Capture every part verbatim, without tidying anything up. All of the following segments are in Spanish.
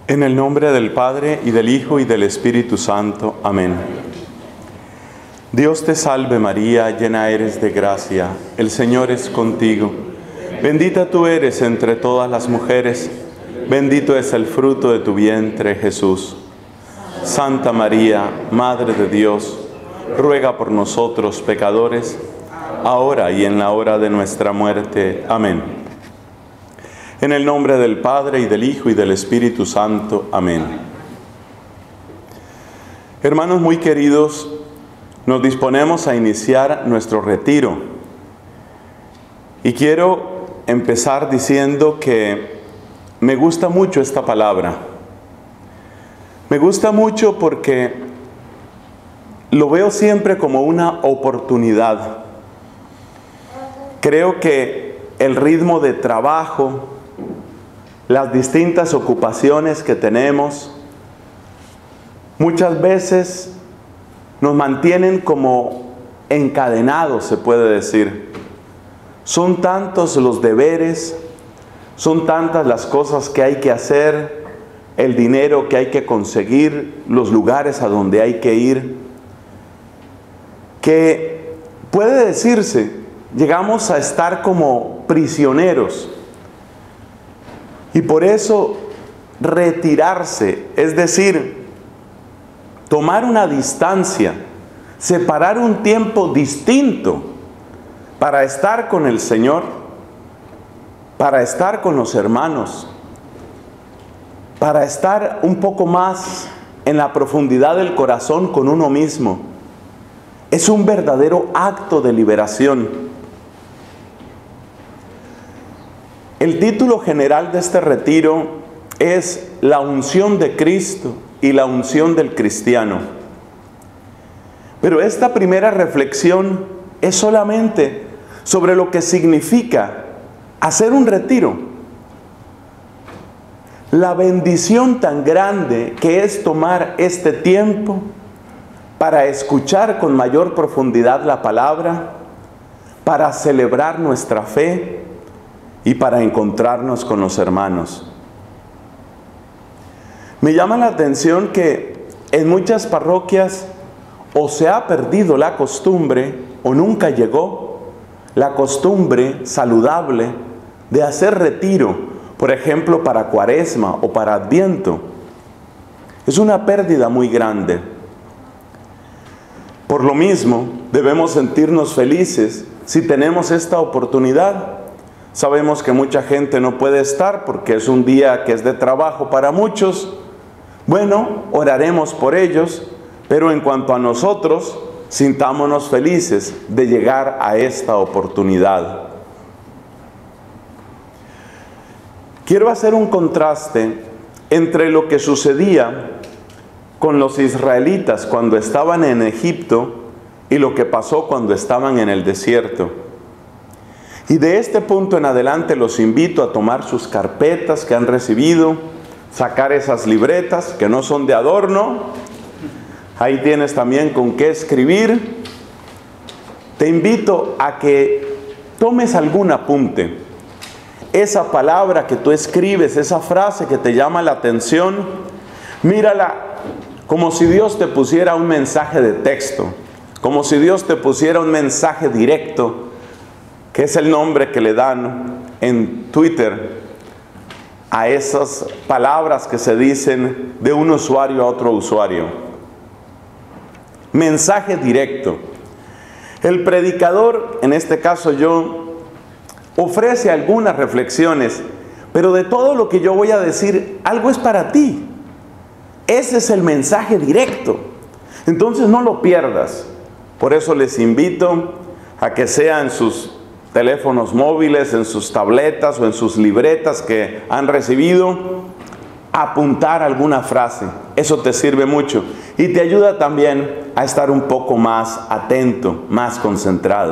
En el nombre del Padre, y del Hijo, y del Espíritu Santo. Amén. Dios te salve María, llena eres de gracia, el Señor es contigo. Bendita tú eres entre todas las mujeres, bendito es el fruto de tu vientre, Jesús. Santa María, Madre de Dios, ruega por nosotros pecadores, ahora y en la hora de nuestra muerte. Amén. En el nombre del Padre, y del Hijo, y del Espíritu Santo. Amén. Hermanos muy queridos, nos disponemos a iniciar nuestro retiro. Y quiero empezar diciendo que me gusta mucho esta palabra. Me gusta mucho porque lo veo siempre como una oportunidad. Creo que el ritmo de trabajo, las distintas ocupaciones que tenemos, muchas veces nos mantienen como encadenados, se puede decir. Son tantos los deberes, son tantas las cosas que hay que hacer, el dinero que hay que conseguir, los lugares a donde hay que ir, que puede decirse, llegamos a estar como prisioneros. Y por eso retirarse, es decir, tomar una distancia, separar un tiempo distinto para estar con el Señor, para estar con los hermanos, para estar un poco más en la profundidad del corazón con uno mismo, es un verdadero acto de liberación. El título general de este retiro es La unción de Cristo y la unción del cristiano. Pero esta primera reflexión es solamente sobre lo que significa hacer un retiro. La bendición tan grande que es tomar este tiempo para escuchar con mayor profundidad la palabra, para celebrar nuestra fe, y para encontrarnos con los hermanos. Me llama la atención que en muchas parroquias o se ha perdido la costumbre o nunca llegó la costumbre saludable de hacer retiro, por ejemplo para Cuaresma o para Adviento. Es una pérdida muy grande. Por lo mismo, debemos sentirnos felices si tenemos esta oportunidad. Sabemos que mucha gente no puede estar porque es un día que es de trabajo para muchos. Bueno, oraremos por ellos, pero en cuanto a nosotros, sintámonos felices de llegar a esta oportunidad. Quiero hacer un contraste entre lo que sucedía con los israelitas cuando estaban en Egipto y lo que pasó cuando estaban en el desierto. Y de este punto en adelante los invito a tomar sus carpetas que han recibido, sacar esas libretas que no son de adorno. Ahí tienes también con qué escribir. Te invito a que tomes algún apunte. Esa palabra que tú escribes, esa frase que te llama la atención, mírala como si Dios te pusiera un mensaje de texto, como si Dios te pusiera un mensaje directo, que es el nombre que le dan en Twitter a esas palabras que se dicen de un usuario a otro usuario. Mensaje directo. El predicador, en este caso yo, ofrece algunas reflexiones, pero de todo lo que yo voy a decir, algo es para ti. Ese es el mensaje directo. Entonces no lo pierdas. Por eso les invito a que sea en sus teléfonos móviles, en sus tabletas o en sus libretas que han recibido, apuntar alguna frase. Eso te sirve mucho y te ayuda también a estar un poco más atento, más concentrado.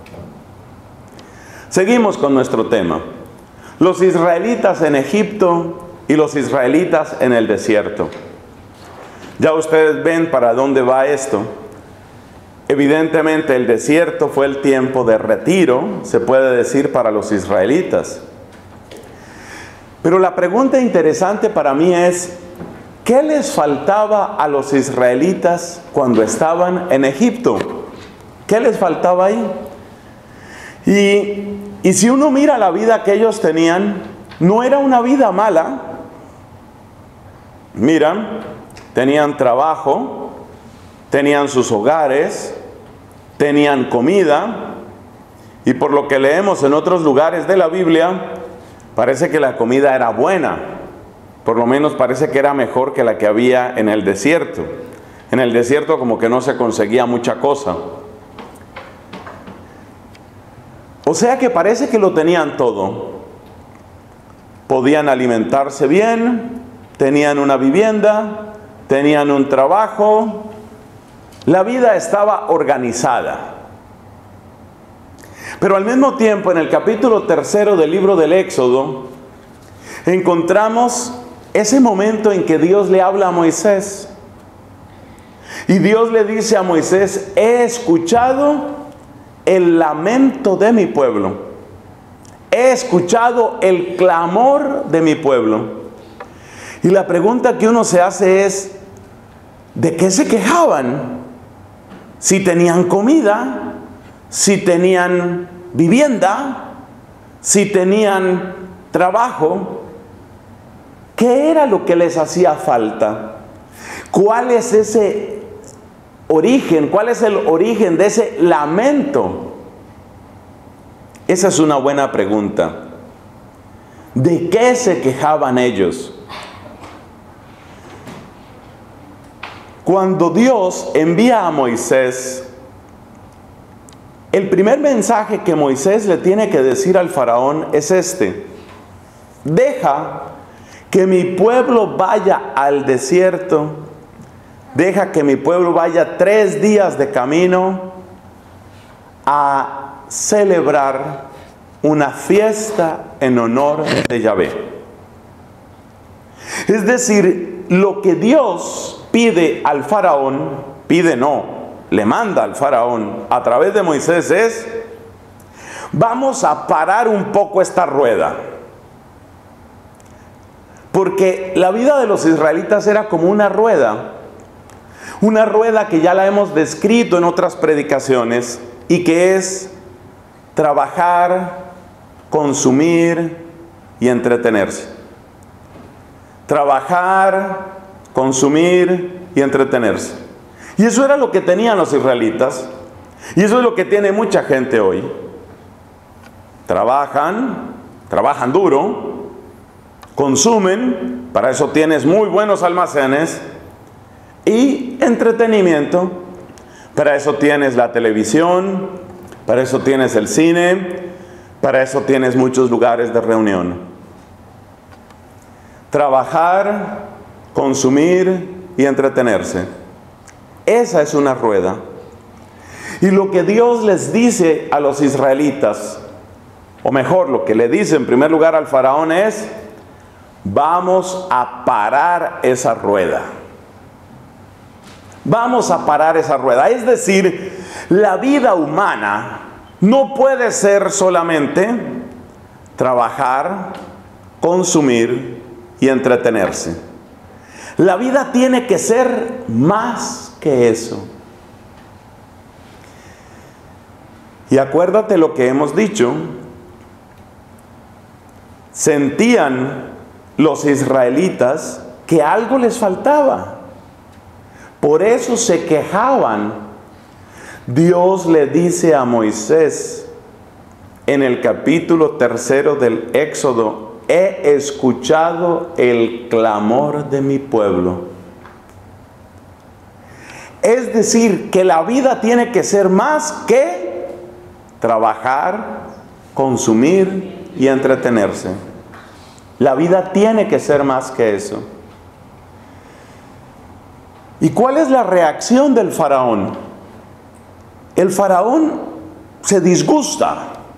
Seguimos con nuestro tema. Los israelitas en Egipto y los israelitas en el desierto. Ya ustedes ven para dónde va esto. Evidentemente el desierto fue el tiempo de retiro, se puede decir, para los israelitas. Pero la pregunta interesante para mí es, ¿qué les faltaba a los israelitas cuando estaban en Egipto? ¿Qué les faltaba ahí? Y, y si uno mira la vida que ellos tenían, no era una vida mala. Mira, tenían trabajo, tenían sus hogares, tenían comida, y por lo que leemos en otros lugares de la Biblia, parece que la comida era buena. Por lo menos parece que era mejor que la que había en el desierto. En el desierto como que no se conseguía mucha cosa. O sea que parece que lo tenían todo. Podían alimentarse bien, tenían una vivienda, tenían un trabajo. La vida estaba organizada. Pero al mismo tiempo, en el capítulo tercero del libro del Éxodo, encontramos ese momento en que Dios le habla a Moisés. Y Dios le dice a Moisés, he escuchado el lamento de mi pueblo. He escuchado el clamor de mi pueblo. Y la pregunta que uno se hace es, ¿de qué se quejaban? Si tenían comida, si tenían vivienda, si tenían trabajo, ¿qué era lo que les hacía falta? ¿Cuál es ese origen? ¿Cuál es el origen de ese lamento? Esa es una buena pregunta. ¿De qué se quejaban ellos? Cuando Dios envía a Moisés, el primer mensaje que Moisés le tiene que decir al faraón es este: deja que mi pueblo vaya al desierto, deja que mi pueblo vaya tres días de camino a celebrar una fiesta en honor de Yahvé. Es decir, lo que Dios pide al faraón, pide no, le manda al faraón a través de Moisés es: vamos a parar un poco esta rueda. Porque la vida de los israelitas era como una rueda. Una rueda que ya la hemos descrito en otras predicaciones y que es trabajar, consumir y entretenerse. Trabajar, consumir y entretenerse. Y eso era lo que tenían los israelitas. Y eso es lo que tiene mucha gente hoy. Trabajan, trabajan duro, consumen, para eso tienes muy buenos almacenes, y entretenimiento, para eso tienes la televisión, para eso tienes el cine, para eso tienes muchos lugares de reunión. Trabajar, consumir y entretenerse. Esa es una rueda. Y lo que Dios les dice a los israelitas, o mejor, lo que le dice en primer lugar al faraón es: vamos a parar esa rueda. Vamos a parar esa rueda. Es decir, la vida humana no puede ser solamente trabajar, consumir y entretenerse. La vida tiene que ser más que eso. Y acuérdate lo que hemos dicho. Sentían los israelitas que algo les faltaba. Por eso se quejaban. Dios le dice a Moisés en el capítulo tercero del Éxodo: he escuchado el clamor de mi pueblo. Es decir, que la vida tiene que ser más que trabajar, consumir y entretenerse. La vida tiene que ser más que eso. ¿Y cuál es la reacción del faraón? El faraón se disgusta.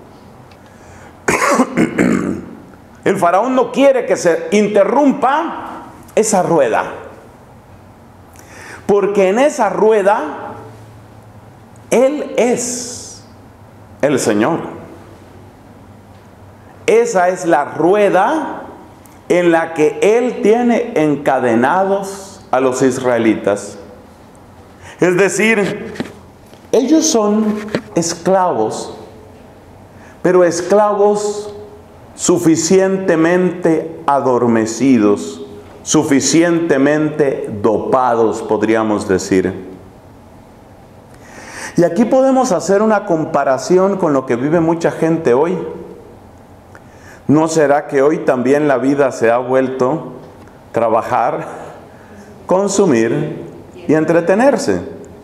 El faraón no quiere que se interrumpa esa rueda. Porque en esa rueda, Él es el Señor. Esa es la rueda en la que Él tiene encadenados a los israelitas. Es decir, ellos son esclavos, pero esclavos suficientemente adormecidos, suficientemente dopados, podríamos decir. Y aquí podemos hacer una comparación con lo que vive mucha gente hoy. ¿No será que hoy también la vida se ha vuelto trabajar, consumir y entretenerse?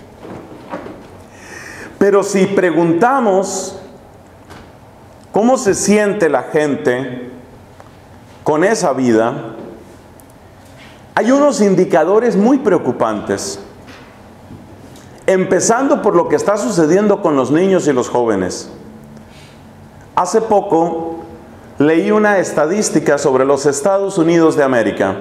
Pero si preguntamos cómo se siente la gente con esa vida, hay unos indicadores muy preocupantes. Empezando por lo que está sucediendo con los niños y los jóvenes. Hace poco leí una estadística sobre los Estados Unidos de América.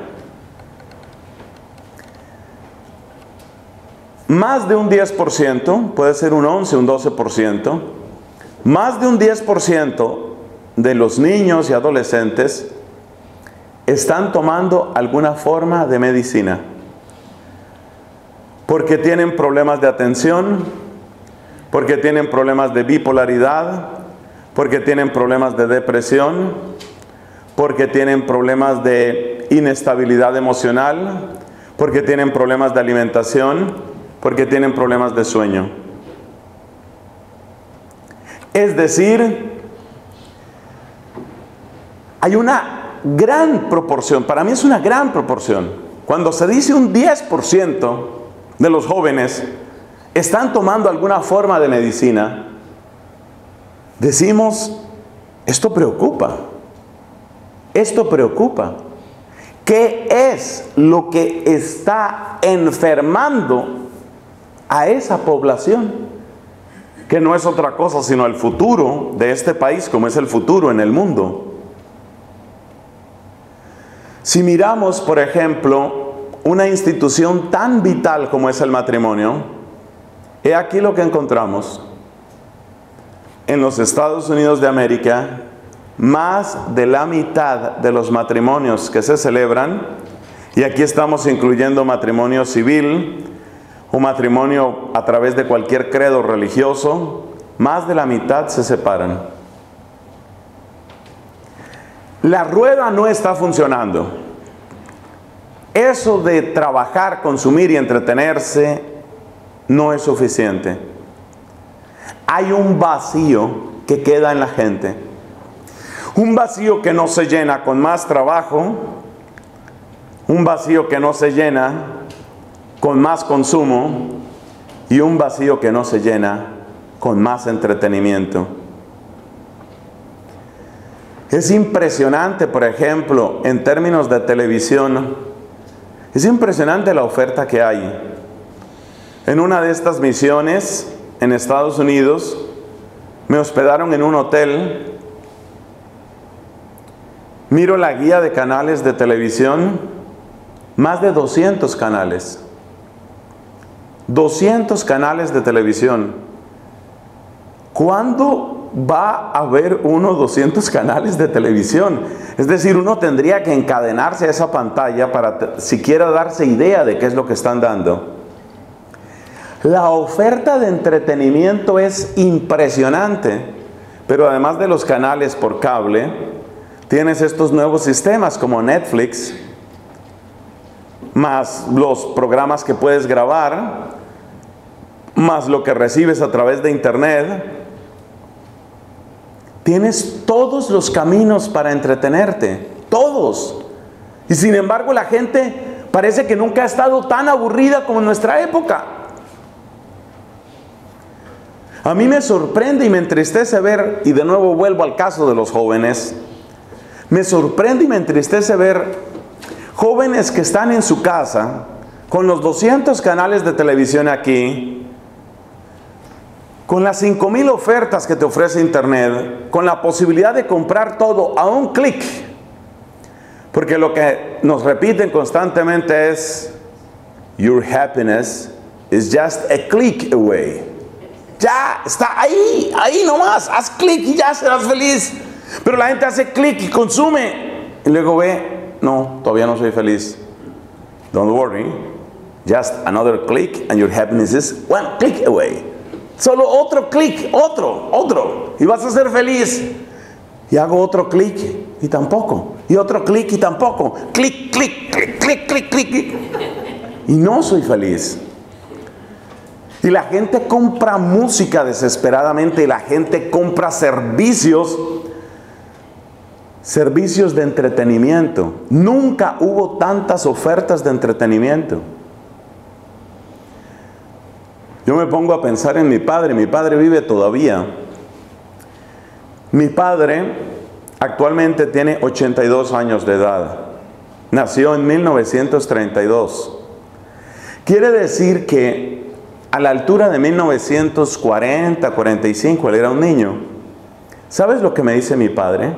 Más de un diez por ciento, puede ser un once, un doce por ciento, más de un diez por ciento de los niños y adolescentes están tomando alguna forma de medicina. Porque tienen problemas de atención, porque tienen problemas de bipolaridad, porque tienen problemas de depresión, porque tienen problemas de inestabilidad emocional, porque tienen problemas de alimentación, porque tienen problemas de sueño. Es decir, hay una gran proporción, para mí es una gran proporción, cuando se dice un diez por ciento de los jóvenes están tomando alguna forma de medicina, decimos, esto preocupa, esto preocupa. ¿Qué es lo que está enfermando a esa población? Que no es otra cosa sino el futuro de este país, como es el futuro en el mundo. Si miramos, por ejemplo, una institución tan vital como es el matrimonio, he aquí lo que encontramos. En los Estados Unidos de América, más de la mitad de los matrimonios que se celebran, y aquí estamos incluyendo matrimonio civil o matrimonio a través de cualquier credo religioso, más de la mitad se separan. La rueda no está funcionando. Eso de trabajar, consumir y entretenerse no es suficiente. Hay un vacío que queda en la gente. Un vacío que no se llena con más trabajo. Un vacío que no se llena con más consumo. Y un vacío que no se llena con más entretenimiento. Es impresionante, por ejemplo, en términos de televisión, es impresionante la oferta que hay. En una de estas misiones en Estados Unidos, me hospedaron en un hotel. Miro la guía de canales de televisión, más de doscientos canales. doscientos canales de televisión. ¿Cuándo va a haber uno doscientos canales de televisión? Es decir, uno tendría que encadenarse a esa pantalla para siquiera darse idea de qué es lo que están dando. La oferta de entretenimiento es impresionante, pero además de los canales por cable, tienes estos nuevos sistemas como Netflix, más los programas que puedes grabar, más lo que recibes a través de internet. Tienes todos los caminos para entretenerte, todos. Y sin embargo la gente parece que nunca ha estado tan aburrida como en nuestra época. A mí me sorprende y me entristece ver, y de nuevo vuelvo al caso de los jóvenes, me sorprende y me entristece ver jóvenes que están en su casa con los doscientos canales de televisión aquí, con las cinco mil ofertas que te ofrece internet, con la posibilidad de comprar todo a un clic. Porque lo que nos repiten constantemente es, your happiness is just a click away. Ya está ahí, ahí nomás, haz clic y ya serás feliz. Pero la gente hace clic y consume. Y luego ve no, todavía no soy feliz. Don't worry. Just another click and your happiness is one click away. Solo otro clic, otro, otro. Y vas a ser feliz. Y hago otro clic y tampoco. Y otro clic y tampoco. Clic, clic, clic, clic, clic, clic. Y no soy feliz. Y la gente compra música desesperadamente. Y la gente compra servicios. Servicios de entretenimiento. Nunca hubo tantas ofertas de entretenimiento. Yo me pongo a pensar en mi padre. Mi padre vive todavía. Mi padre actualmente tiene ochenta y dos años de edad. Nació en mil novecientos treinta y dos. Quiere decir que a la altura de mil novecientos cuarenta, cuarenta y cinco, él era un niño. ¿Sabes lo que me dice mi padre?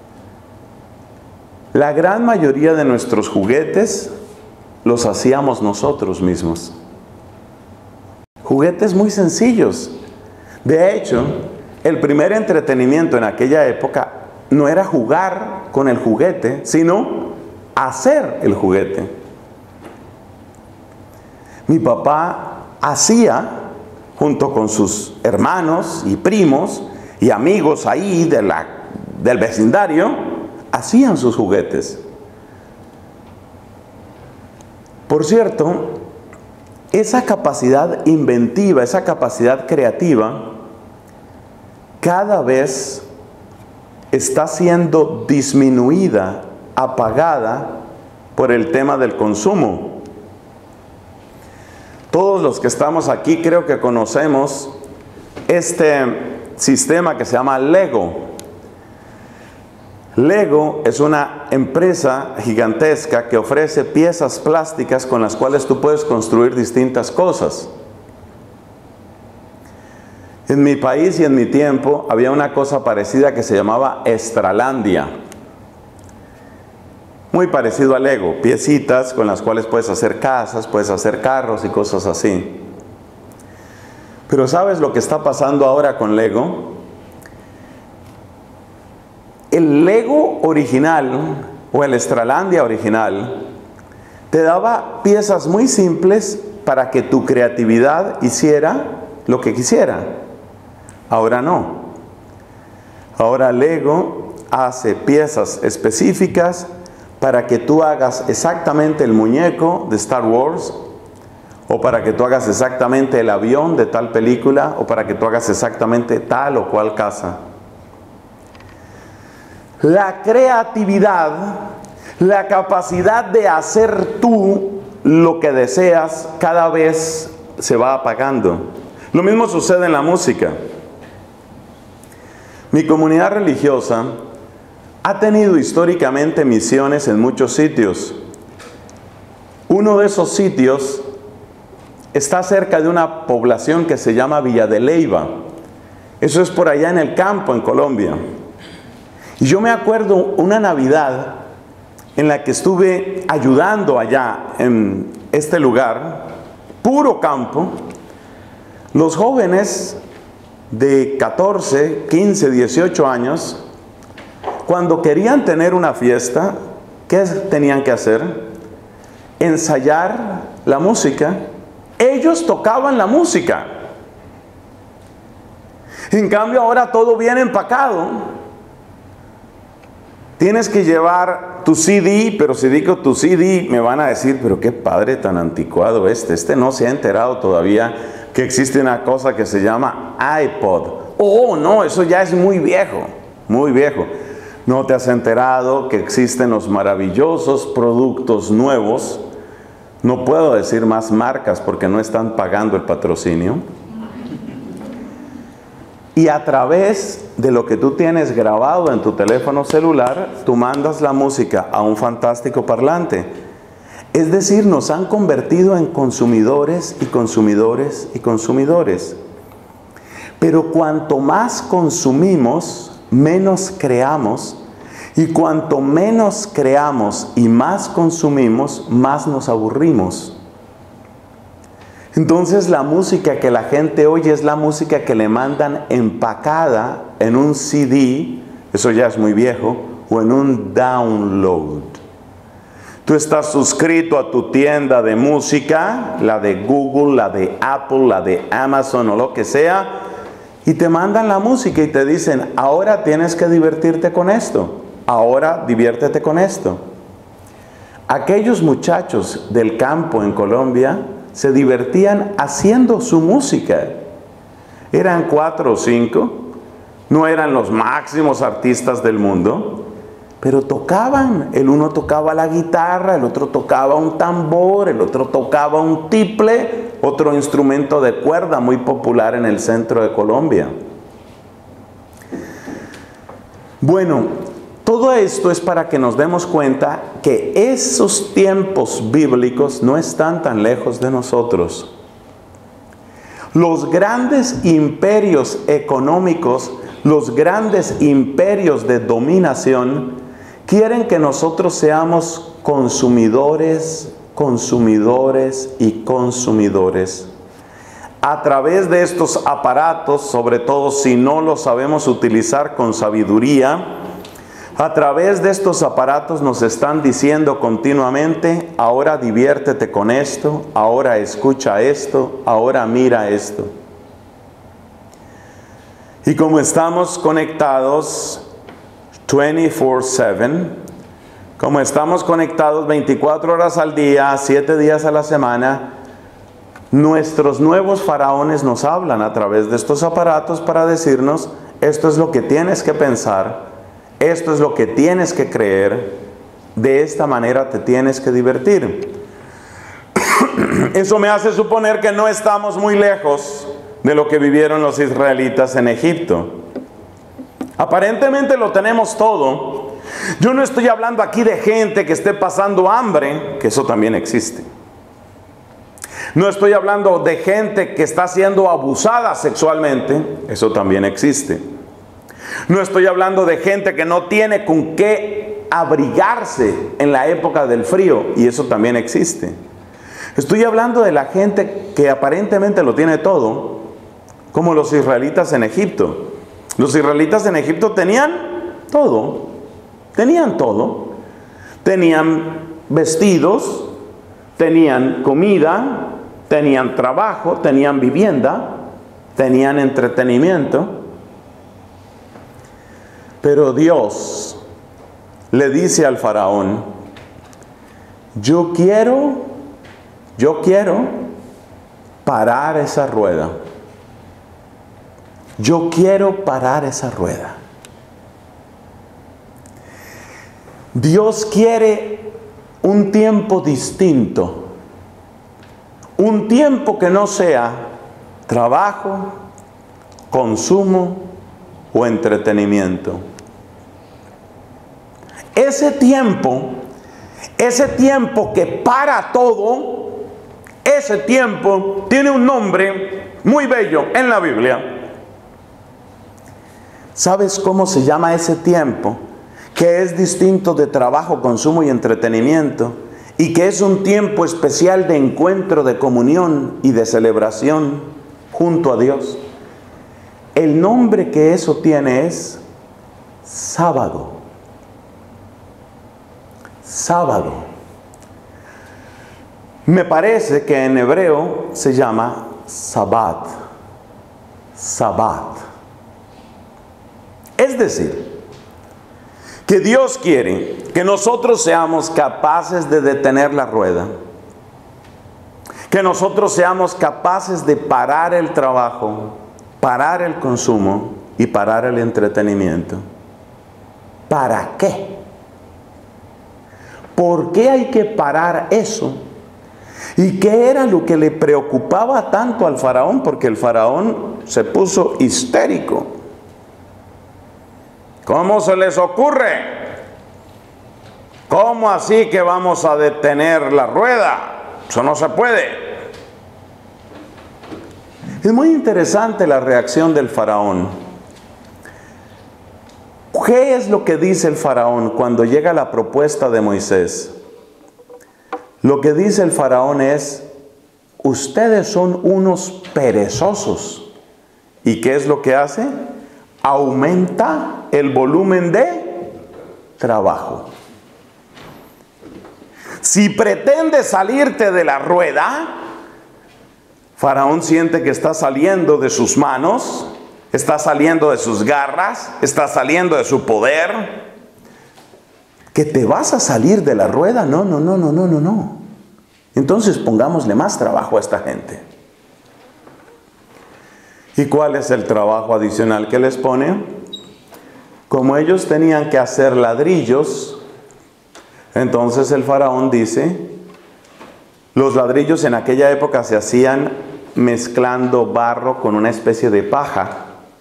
La gran mayoría de nuestros juguetes los hacíamos nosotros mismos. Juguetes muy sencillos. De hecho, el primer entretenimiento en aquella época no era jugar con el juguete, sino hacer el juguete. Mi papá hacía, junto con sus hermanos y primos y amigos ahí de la, del vecindario, hacían sus juguetes. Por cierto, esa capacidad inventiva, esa capacidad creativa, cada vez está siendo disminuida, apagada por el tema del consumo. Todos los que estamos aquí creo que conocemos este sistema que se llama Lego. Lego es una empresa gigantesca que ofrece piezas plásticas con las cuales tú puedes construir distintas cosas. En mi país y en mi tiempo había una cosa parecida que se llamaba Estralandia. Muy parecido a Lego, piecitas con las cuales puedes hacer casas, puedes hacer carros y cosas así. Pero ¿sabes lo que está pasando ahora con Lego? El Lego original o el Estralandia original te daba piezas muy simples para que tu creatividad hiciera lo que quisiera. Ahora no. Ahora Lego hace piezas específicas para que tú hagas exactamente el muñeco de Star Wars, o para que tú hagas exactamente el avión de tal película, o para que tú hagas exactamente tal o cual casa. La creatividad, la capacidad de hacer tú lo que deseas, cada vez se va apagando. Lo mismo sucede en la música. Mi comunidad religiosa ha tenido históricamente misiones en muchos sitios. Uno de esos sitios está cerca de una población que se llama Villa de Leyva. Eso es por allá en el campo, en Colombia. Y yo me acuerdo una Navidad en la que estuve ayudando allá en este lugar, puro campo. Los jóvenes de catorce, quince, dieciocho años, cuando querían tener una fiesta, ¿qué tenían que hacer? Ensayar la música. Ellos tocaban la música. En cambio ahora todo viene empacado. Tienes que llevar tu C D, pero si digo tu C D me van a decir, pero qué padre tan anticuado este. Este no se ha enterado todavía que existe una cosa que se llama iPod. Oh, no, eso ya es muy viejo, muy viejo. No te has enterado que existen los maravillosos productos nuevos. No puedo decir más marcas porque no están pagando el patrocinio. Y a través de lo que tú tienes grabado en tu teléfono celular, tú mandas la música a un fantástico parlante. Es decir, nos han convertido en consumidores y consumidores y consumidores. Pero cuanto más consumimos, menos creamos. Y cuanto menos creamos y más consumimos, más nos aburrimos. Entonces la música que la gente oye es la música que le mandan empacada en un C D, eso ya es muy viejo, o en un download. Tú estás suscrito a tu tienda de música, la de Google, la de Apple, la de Amazon o lo que sea, y te mandan la música y te dicen, ahora tienes que divertirte con esto, ahora diviértete con esto. Aquellos muchachos del campo en Colombia se divertían haciendo su música. Eran cuatro o cinco, no eran los máximos artistas del mundo, pero tocaban. El uno tocaba la guitarra, el otro tocaba un tambor, el otro tocaba un tiple, otro instrumento de cuerda muy popular en el centro de Colombia. Bueno, todo esto es para que nos demos cuenta que esos tiempos bíblicos no están tan lejos de nosotros. Los grandes imperios económicos, los grandes imperios de dominación, quieren que nosotros seamos consumidores, consumidores y consumidores. A través de estos aparatos, sobre todo si no los sabemos utilizar con sabiduría, a través de estos aparatos nos están diciendo continuamente, ahora diviértete con esto, ahora escucha esto, ahora mira esto. Y como estamos conectados veinticuatro siete, como estamos conectados veinticuatro horas al día, siete días a la semana, nuestros nuevos faraones nos hablan a través de estos aparatos para decirnos, esto es lo que tienes que pensar, esto es lo que tienes que creer, de esta manera te tienes que divertir. Eso me hace suponer que no estamos muy lejos de lo que vivieron los israelitas en Egipto. Aparentemente lo tenemos todo. Yo no estoy hablando aquí de gente que esté pasando hambre, que eso también existe. No estoy hablando de gente que está siendo abusada sexualmente, eso también existe. No estoy hablando de gente que no tiene con qué abrigarse en la época del frío, y eso también existe. Estoy hablando de la gente que aparentemente lo tiene todo, como los israelitas en Egipto. Los israelitas en Egipto tenían todo, tenían todo. Tenían vestidos, tenían comida, tenían trabajo, tenían vivienda, tenían entretenimiento. Pero Dios le dice al faraón, yo quiero, yo quiero parar esa rueda. Yo quiero parar esa rueda. Dios quiere un tiempo distinto. Un tiempo que no sea trabajo, consumo o entretenimiento. Ese tiempo, ese tiempo que para todo, ese tiempo tiene un nombre muy bello en la Biblia. ¿Sabes cómo se llama ese tiempo? Que es distinto de trabajo, consumo y entretenimiento, y que es un tiempo especial de encuentro, de comunión y de celebración junto a Dios. El nombre que eso tiene es sábado. Sábado. Me parece que en hebreo se llama Sabbat. Sabbat. Es decir, que Dios quiere que nosotros seamos capaces de detener la rueda, que nosotros seamos capaces de parar el trabajo, parar el consumo y parar el entretenimiento. ¿Para qué? ¿Por qué hay que parar eso? ¿Y qué era lo que le preocupaba tanto al faraón? Porque el faraón se puso histérico. ¿Cómo se les ocurre? ¿Cómo así que vamos a detener la rueda? Eso no se puede. Es muy interesante la reacción del faraón. ¿Qué es lo que dice el faraón cuando llega la propuesta de Moisés? Lo que dice el faraón es, ustedes son unos perezosos. ¿Y qué es lo que hace? Aumenta el volumen de trabajo. Si pretendes salirte de la rueda, Faraón siente que está saliendo de sus manos, está saliendo de sus garras, está saliendo de su poder. ¿Que te vas a salir de la rueda? No, no, no, no, no, no, no. Entonces pongámosle más trabajo a esta gente. ¿Y cuál es el trabajo adicional que les pone? Como ellos tenían que hacer ladrillos, entonces el faraón dice, los ladrillos en aquella época se hacían mezclando barro con una especie de paja.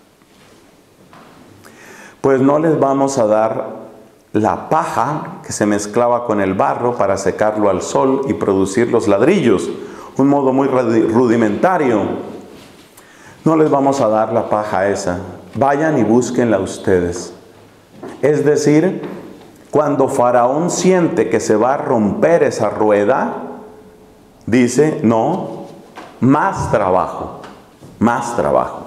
Pues no les vamos a dar la paja que se mezclaba con el barro para secarlo al sol y producir los ladrillos. Un modo muy rudimentario. No les vamos a dar la paja esa. Vayan y búsquenla ustedes. Es decir, cuando Faraón siente que se va a romper esa rueda, dice, no, más trabajo, más trabajo.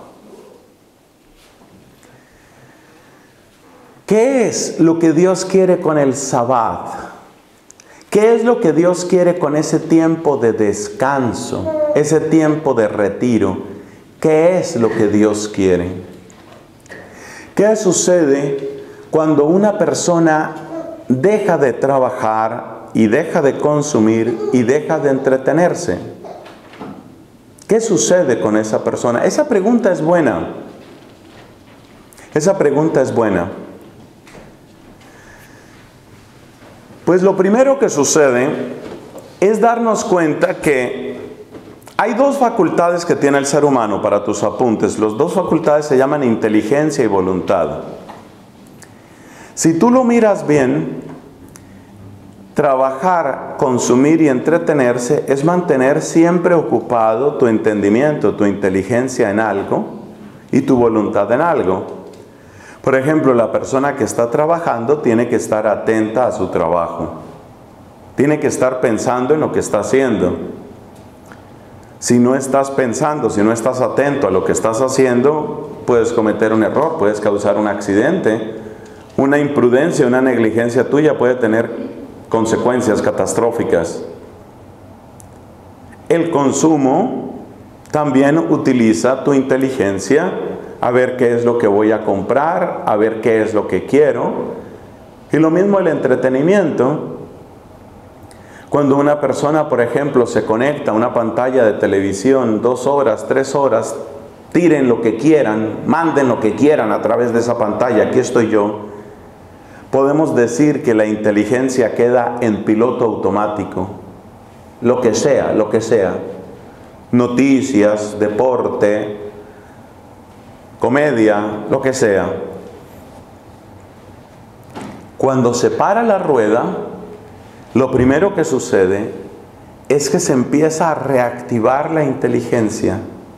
¿Qué es lo que Dios quiere con el Sabbat? ¿Qué es lo que Dios quiere con ese tiempo de descanso, ese tiempo de retiro? ¿Qué es lo que Dios quiere? ¿Qué sucede cuando una persona deja de trabajar y deja de consumir y deja de entretenerse? ¿Qué sucede con esa persona? Esa pregunta es buena. Esa pregunta es buena. Pues lo primero que sucede es darnos cuenta que hay dos facultades que tiene el ser humano, para tus apuntes. Las dos facultades se llaman inteligencia y voluntad. Si tú lo miras bien, trabajar, consumir y entretenerse es mantener siempre ocupado tu entendimiento, tu inteligencia en algo y tu voluntad en algo. Por ejemplo, la persona que está trabajando tiene que estar atenta a su trabajo. Tiene que estar pensando en lo que está haciendo. Si no estás pensando, si no estás atento a lo que estás haciendo, puedes cometer un error, puedes causar un accidente. Una imprudencia, una negligencia tuya puede tener consecuencias catastróficas. El consumo también utiliza tu inteligencia a ver qué es lo que voy a comprar, a ver qué es lo que quiero. Y lo mismo el entretenimiento. Cuando una persona, por ejemplo, se conecta a una pantalla de televisión dos horas, tres horas, tiren lo que quieran, manden lo que quieran a través de esa pantalla, aquí estoy yo, podemos decir que la inteligencia queda en piloto automático. Lo que sea, lo que sea. Noticias, deporte, comedia, lo que sea. Cuando se para la rueda, lo primero que sucede es que se empieza a reactivar la inteligencia.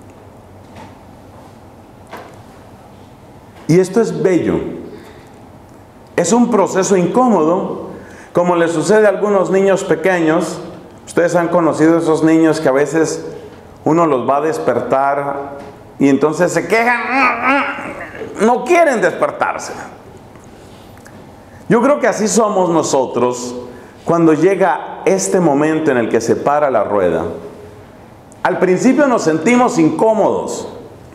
Y esto es bello. Es un proceso incómodo, como le sucede a algunos niños pequeños. Ustedes han conocido esos niños que a veces uno los va a despertar y entonces se quejan, no quieren despertarse. Yo creo que así somos nosotros cuando llega este momento en el que se para la rueda. Al principio nos sentimos incómodos,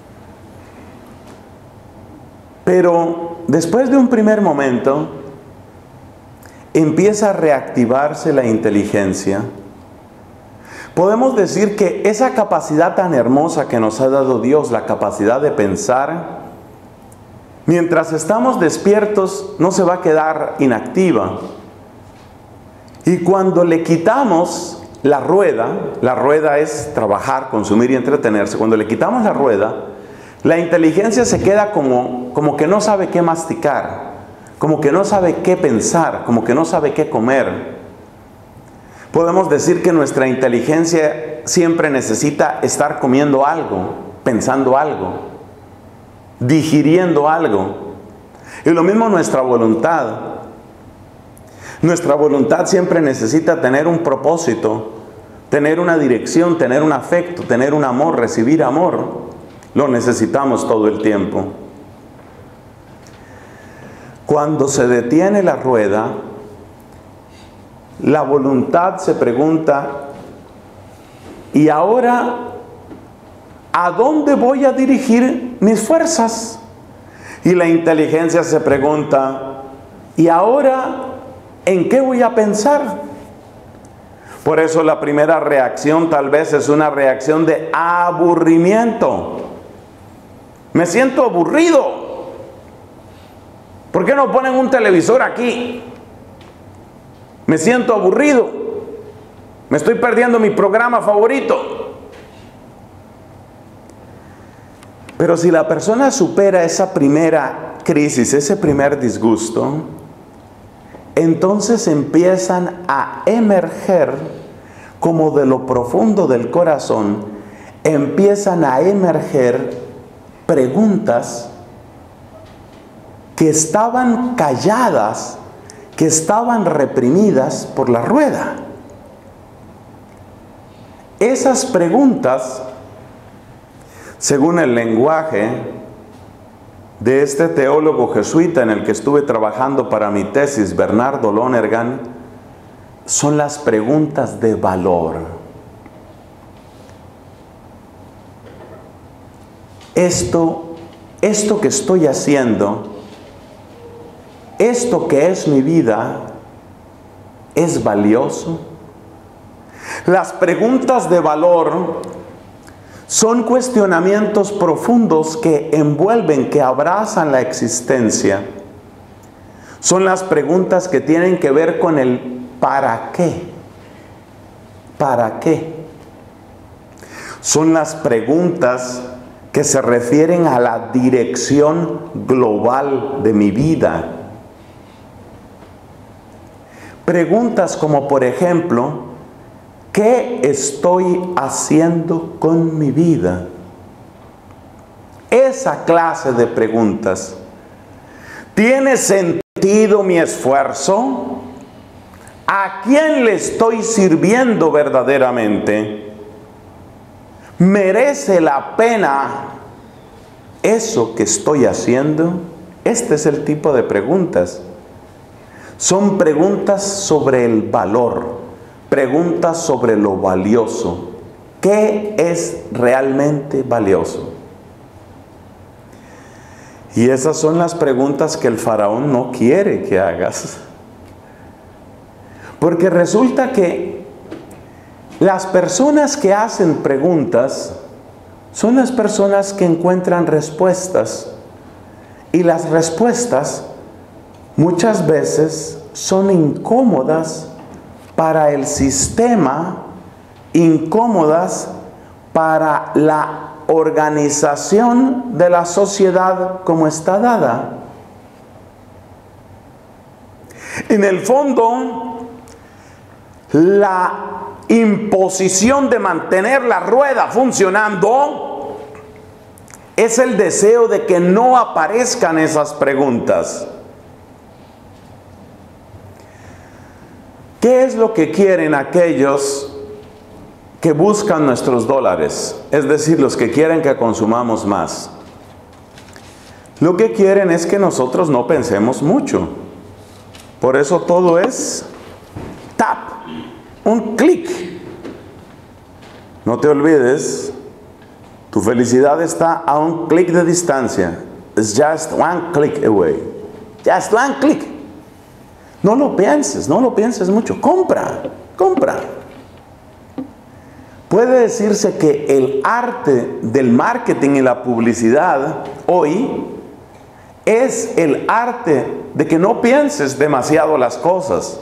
pero después de un primer momento empieza a reactivarse la inteligencia. Podemos decir que esa capacidad tan hermosa que nos ha dado Dios, la capacidad de pensar, mientras estamos despiertos no se va a quedar inactiva. Y cuando le quitamos la rueda, la rueda es trabajar, consumir y entretenerse, cuando le quitamos la rueda, la inteligencia se queda como, como que no sabe qué masticar, como que no sabe qué pensar, como que no sabe qué comer. Podemos decir que nuestra inteligencia siempre necesita estar comiendo algo, pensando algo, digiriendo algo. Y lo mismo nuestra voluntad. Nuestra voluntad siempre necesita tener un propósito, tener una dirección, tener un afecto, tener un amor, recibir amor. Lo necesitamos todo el tiempo. Cuando se detiene la rueda, La voluntad se pregunta, ¿y ahora a dónde voy a dirigir mis fuerzas? Y la inteligencia se pregunta, ¿y ahora en qué voy a pensar? Por eso la primera reacción tal vez es una reacción de aburrimiento. Me siento aburrido. ¿Por qué no ponen un televisor aquí? Me siento aburrido. Me estoy perdiendo mi programa favorito. Pero si la persona supera esa primera crisis, ese primer disgusto, entonces empiezan a emerger, como de lo profundo del corazón, empiezan a emerger preguntas que estaban calladas, que estaban reprimidas por la rueda. Esas preguntas, según el lenguaje de este teólogo jesuita en el que estuve trabajando para mi tesis, Bernardo Lonergan, son las preguntas de valor. Esto, esto que estoy haciendo, esto que es mi vida, ¿es valioso? Las preguntas de valor son cuestionamientos profundos que envuelven, que abrazan la existencia. Son las preguntas que tienen que ver con el ¿para qué? ¿Para qué? Son las preguntas que se refieren a la dirección global de mi vida. Preguntas como, por ejemplo, ¿qué estoy haciendo con mi vida? Esa clase de preguntas. ¿Tiene sentido mi esfuerzo? ¿A quién le estoy sirviendo verdaderamente? ¿Merece la pena eso que estoy haciendo? Este es el tipo de preguntas. Son preguntas sobre el valor, preguntas sobre lo valioso. ¿Qué es realmente valioso? Y esas son las preguntas que el faraón no quiere que hagas. Porque resulta que las personas que hacen preguntas son las personas que encuentran respuestas. Y las respuestas muchas veces son incómodas para el sistema, incómodas para la organización de la sociedad como está dada. En el fondo, la imposición de mantener la rueda funcionando es el deseo de que no aparezcan esas preguntas. ¿Qué es lo que quieren aquellos que buscan nuestros dólares? Es decir, los que quieren que consumamos más. Lo que quieren es que nosotros no pensemos mucho. Por eso todo es tap, un clic. No te olvides, tu felicidad está a un clic de distancia. It's just one click away. Just one click. No lo pienses, no lo pienses mucho. Compra, compra. Puede decirse que el arte del marketing y la publicidad hoy es el arte de que no pienses demasiado las cosas.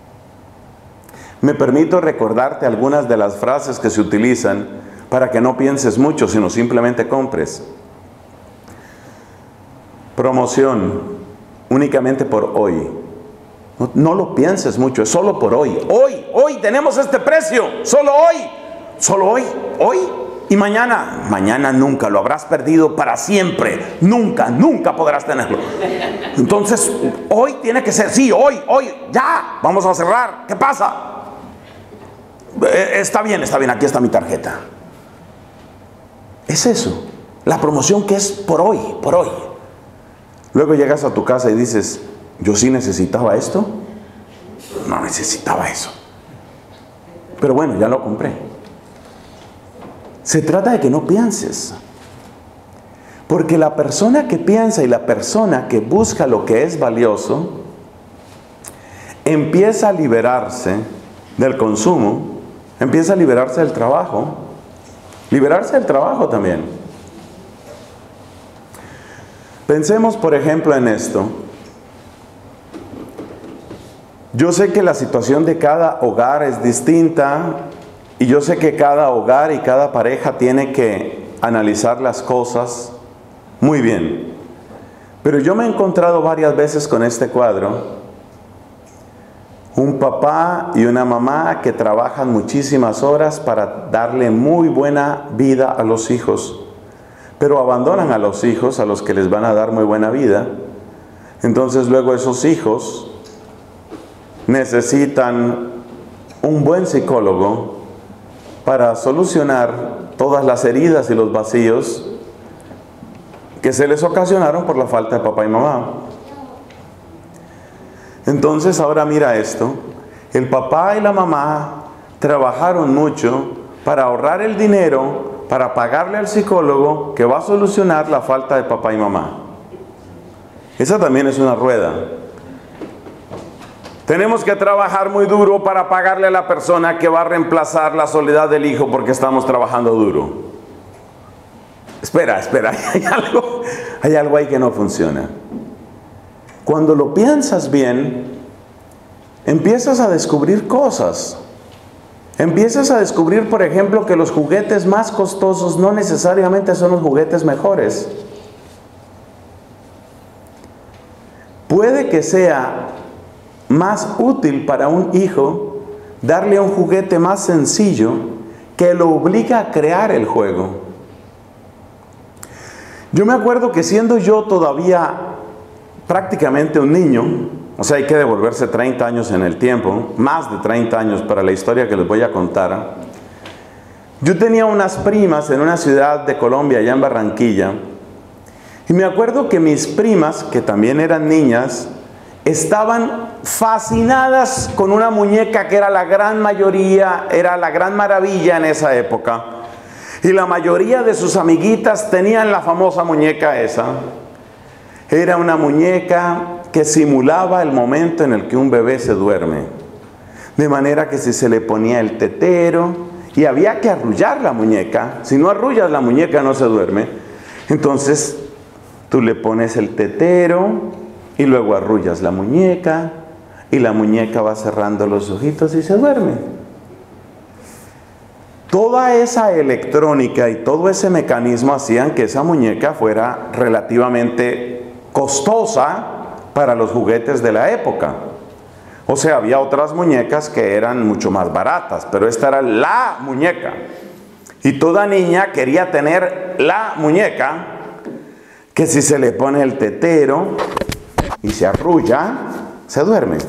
Me permito recordarte algunas de las frases que se utilizan para que no pienses mucho, sino simplemente compres. Promoción, únicamente por hoy. No, no lo pienses mucho, es solo por hoy. Hoy, hoy tenemos este precio, solo hoy. Solo hoy, hoy y mañana. Mañana nunca, lo habrás perdido para siempre. Nunca, nunca podrás tenerlo. Entonces, hoy tiene que ser, sí, hoy, hoy, ya, vamos a cerrar. ¿Qué pasa? Eh, está bien, está bien, aquí está mi tarjeta. Es eso, la promoción que es por hoy, por hoy. Luego llegas a tu casa y dices, ¿yo sí necesitaba esto? no necesitaba eso. Pero bueno, ya lo compré. Se trata de que no pienses. Porque la persona que piensa y la persona que busca lo que es valioso, empieza a liberarse del consumo, empieza a liberarse del trabajo, liberarse del trabajo también. Pensemos, por ejemplo, en esto. Yo sé que la situación de cada hogar es distinta y yo sé que cada hogar y cada pareja tiene que analizar las cosas muy bien. Pero yo me he encontrado varias veces con este cuadro. Un papá y una mamá que trabajan muchísimas horas para darle muy buena vida a los hijos, pero abandonan a los hijos a los que les van a dar muy buena vida. Entonces luego esos hijos necesitan un buen psicólogo para solucionar todas las heridas y los vacíos que se les ocasionaron por la falta de papá y mamá. Entonces ahora mira esto, el papá y la mamá trabajaron mucho para ahorrar el dinero, para pagarle al psicólogo que va a solucionar la falta de papá y mamá. Esa también es una rueda. Tenemos que trabajar muy duro para pagarle a la persona que va a reemplazar la soledad del hijo porque estamos trabajando duro. Espera, espera, hay algo, hay algo ahí que no funciona. Cuando lo piensas bien, empiezas a descubrir cosas. Empiezas a descubrir, por ejemplo, que los juguetes más costosos no necesariamente son los juguetes mejores. Puede que sea más útil para un hijo darle un juguete más sencillo que lo obliga a crear el juego. Yo me acuerdo que siendo yo todavía prácticamente un niño, o sea, hay que devolverse treinta años en el tiempo, más de treinta años para la historia que les voy a contar. Yo tenía unas primas en una ciudad de Colombia, allá en Barranquilla, y me acuerdo que mis primas, que también eran niñas, estaban fascinadas con una muñeca que era la gran mayoría, era la gran maravilla en esa época. Y la mayoría de sus amiguitas tenían la famosa muñeca esa. Era una muñeca que simulaba el momento en el que un bebé se duerme. De manera que si se le ponía el tetero, y había que arrullar la muñeca, si no arrullas la muñeca no se duerme, entonces tú le pones el tetero, y luego arrullas la muñeca, y la muñeca va cerrando los ojitos y se duerme. Toda esa electrónica y todo ese mecanismo hacían que esa muñeca fuera relativamente costosa para los juguetes de la época. O sea, había otras muñecas que eran mucho más baratas, pero esta era la muñeca. Y toda niña quería tener la muñeca, que si se le pone el tetero y se arrulla, se duerme.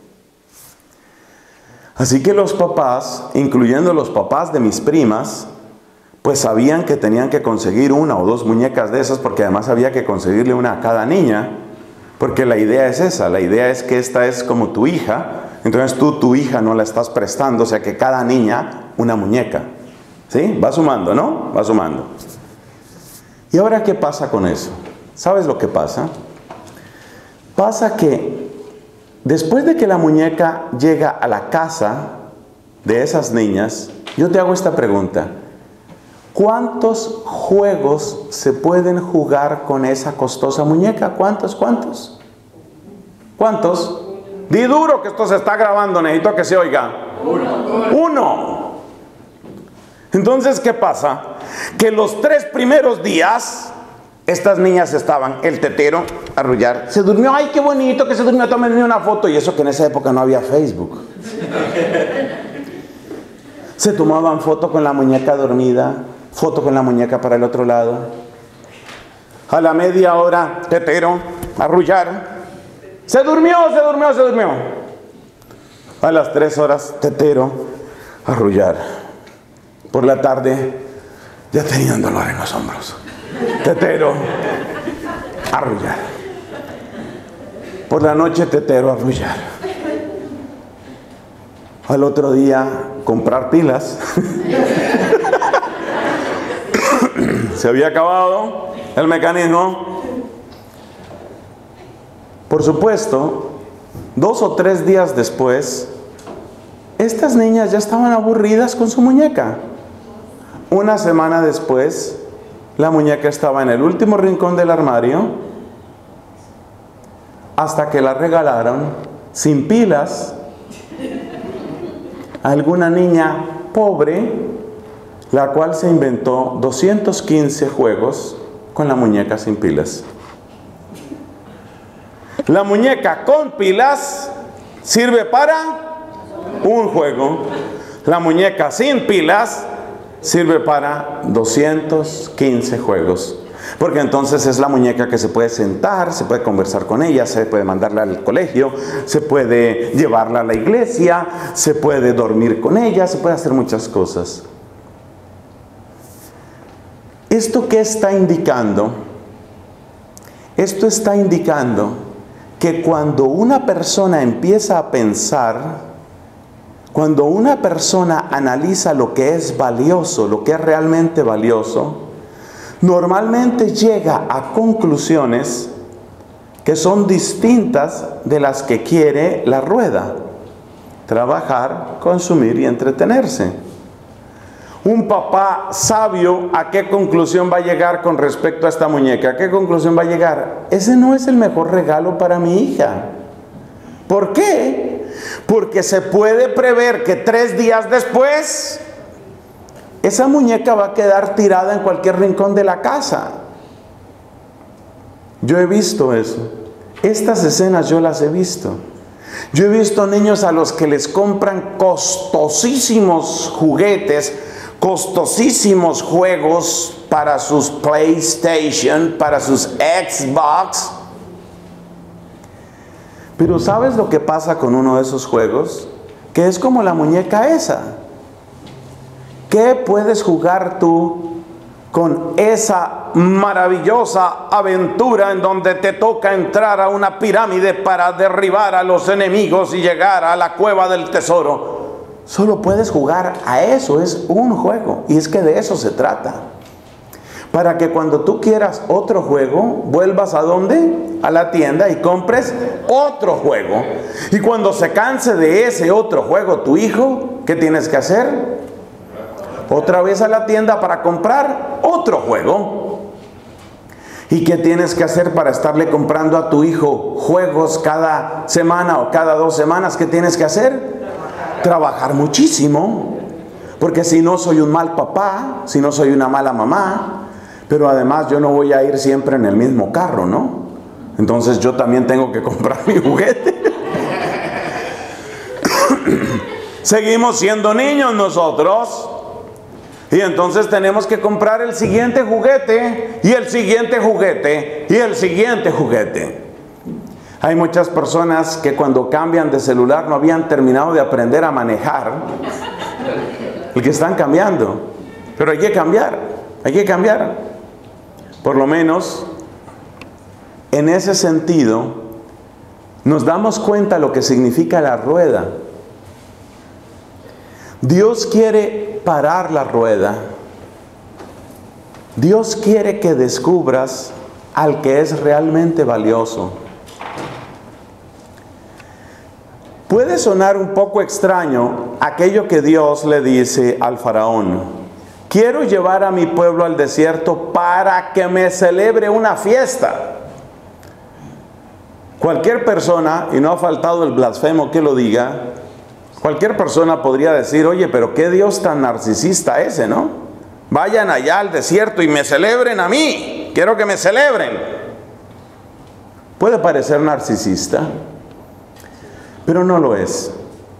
Así que los papás, incluyendo los papás de mis primas, pues sabían que tenían que conseguir una o dos muñecas de esas, porque además había que conseguirle una a cada niña, porque la idea es esa, la idea es que esta es como tu hija, entonces tú, tu hija no la estás prestando, o sea que cada niña una muñeca. ¿Sí? Va sumando, ¿no? Va sumando. ¿Y ahora qué pasa con eso? ¿Sabes lo que pasa? Pasa que después de que la muñeca llega a la casa de esas niñas, yo te hago esta pregunta. ¿Cuántos juegos se pueden jugar con esa costosa muñeca? ¿Cuántos? ¿Cuántos? ¿Cuántos? Di duro que esto se está grabando, necesito que se oiga. Uno. Uno. Entonces, ¿qué pasa? Que los tres primeros días estas niñas estaban, el tetero, arrullar. Se durmió, ay, qué bonito que se durmió, tómenme una foto. Y eso que en esa época no había Facebook. Se tomaban foto con la muñeca dormida, foto con la muñeca para el otro lado. A la media hora, tetero, arrullar. Se durmió, se durmió, se durmió. A las tres horas, tetero, arrullar. Por la tarde, ya tenían dolor en los hombros. Tetero, arrullar. Por la noche, tetero, arrullar. Al otro día, comprar pilas. Se había acabado el mecanismo. Por supuesto, dos o tres días después, estas niñas ya estaban aburridas con su muñeca. Una semana después, la muñeca estaba en el último rincón del armario, hasta que la regalaron sin pilas a alguna niña pobre, la cual se inventó doscientos quince juegos con la muñeca sin pilas. La muñeca con pilas sirve para un juego. La muñeca sin pilas sirve para doscientos quince juegos. Porque entonces es la muñeca que se puede sentar, se puede conversar con ella, se puede mandarla al colegio, se puede llevarla a la iglesia, se puede dormir con ella, se puede hacer muchas cosas. ¿Esto qué está indicando? Esto está indicando que cuando una persona empieza a pensar, cuando una persona analiza lo que es valioso, lo que es realmente valioso, normalmente llega a conclusiones que son distintas de las que quiere la rueda: trabajar, consumir y entretenerse. Un papá sabio, ¿a qué conclusión va a llegar con respecto a esta muñeca? ¿A qué conclusión va a llegar? Ese no es el mejor regalo para mi hija. ¿Por qué? Porque se puede prever que tres días después esa muñeca va a quedar tirada en cualquier rincón de la casa. Yo he visto eso. Estas escenas yo las he visto. Yo he visto niños a los que les compran costosísimos juguetes, costosísimos juegos para sus PlayStation, para sus Xbox. Pero ¿sabes lo que pasa con uno de esos juegos? Que es como la muñeca esa. ¿Qué puedes jugar tú con esa maravillosa aventura en donde te toca entrar a una pirámide para derribar a los enemigos y llegar a la cueva del tesoro? Solo puedes jugar a eso, es un juego, y es que de eso se trata. Para que cuando tú quieras otro juego, vuelvas ¿a dónde? A la tienda y compres otro juego. Y cuando se canse de ese otro juego tu hijo, ¿qué tienes que hacer? Otra vez a la tienda para comprar otro juego. ¿Y qué tienes que hacer para estarle comprando a tu hijo juegos cada semana o cada dos semanas? ¿Qué tienes que hacer? Trabajar muchísimo. Porque si no soy un mal papá, si no soy una mala mamá, pero además yo no voy a ir siempre en el mismo carro, ¿no? Entonces yo también tengo que comprar mi juguete. Seguimos siendo niños nosotros. Y entonces tenemos que comprar el siguiente juguete, y el siguiente juguete, y el siguiente juguete. Hay muchas personas que cuando cambian de celular no habían terminado de aprender a manejar el que están cambiando. Pero hay que cambiar, hay que cambiar. Por lo menos, en ese sentido, nos damos cuenta lo que significa la rueda. Dios quiere parar la rueda. Dios quiere que descubras al que es realmente valioso. Puede sonar un poco extraño aquello que Dios le dice al faraón: quiero llevar a mi pueblo al desierto para que me celebre una fiesta. Cualquier persona, y no ha faltado el blasfemo que lo diga, cualquier persona podría decir: oye, pero qué Dios tan narcisista ese, ¿no? Vayan allá al desierto y me celebren a mí. Quiero que me celebren. Puede parecer narcisista, pero no lo es.